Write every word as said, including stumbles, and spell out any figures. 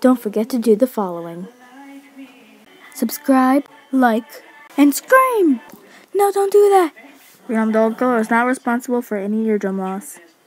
don't forget to do the following. Subscribe, like, and scream! No, don't do that! RandomDollGirl is not responsible for any eardrum loss.